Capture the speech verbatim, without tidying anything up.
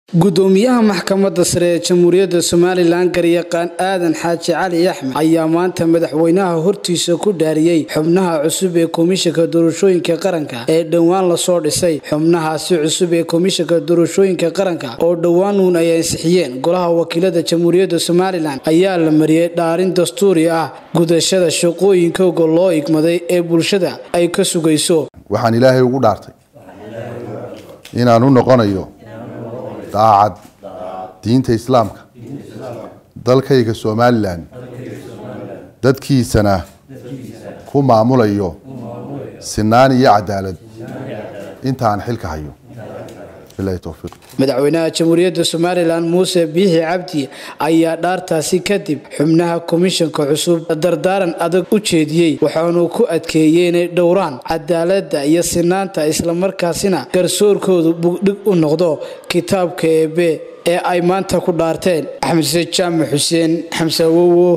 gudoomiyaha maxkamadda sare ee Jamhuuriyadda Soomaaliland garyaqaan Aadan Xaaji Cali Axmed ayaa maanta madaxweynaha hortiisa ku dhaariyay xubnaha cusub ee Komishanka Doorashooyinka Qaranka ee dhawaan la soo dhisay. xubnahaasi cusub ee Komishanka Doorashooyinka Qaranka oo dhawaan uun ay ansixiyeen Golaha Wakiilada Jamhuuriyadda Soomaaliland ayaa la mariyay dhaarin dastuuri ah gudashada shaqooyinka loo igmaday ee bulshada ay ka sugayso. waxaan Ilaahay ugu dhaartay inaan u noqonayo daacad diinta islaamka dalkayga Soomaaliland dadkiisana ku maamulayo sinaan iyo cadaalad intaan xilka hayo. billahi tawfiiq. madaxweynaha Jamhuuriyadda Soomaaliland Muuse Biixi Cabdi ayaa dhaartaasi kadib xubnaha komishanka cusub dardaaran adag u jeediyay waxaanu ku adkeeyay inay dhowraan cadaaladda iyo sinaanta isla markaasina garsoorkoodu bugdhig u noqdo kitaabka Eebe ee ay maanta ku dhaarteen. Xamse Jaamac Xuseen Xamse Wowo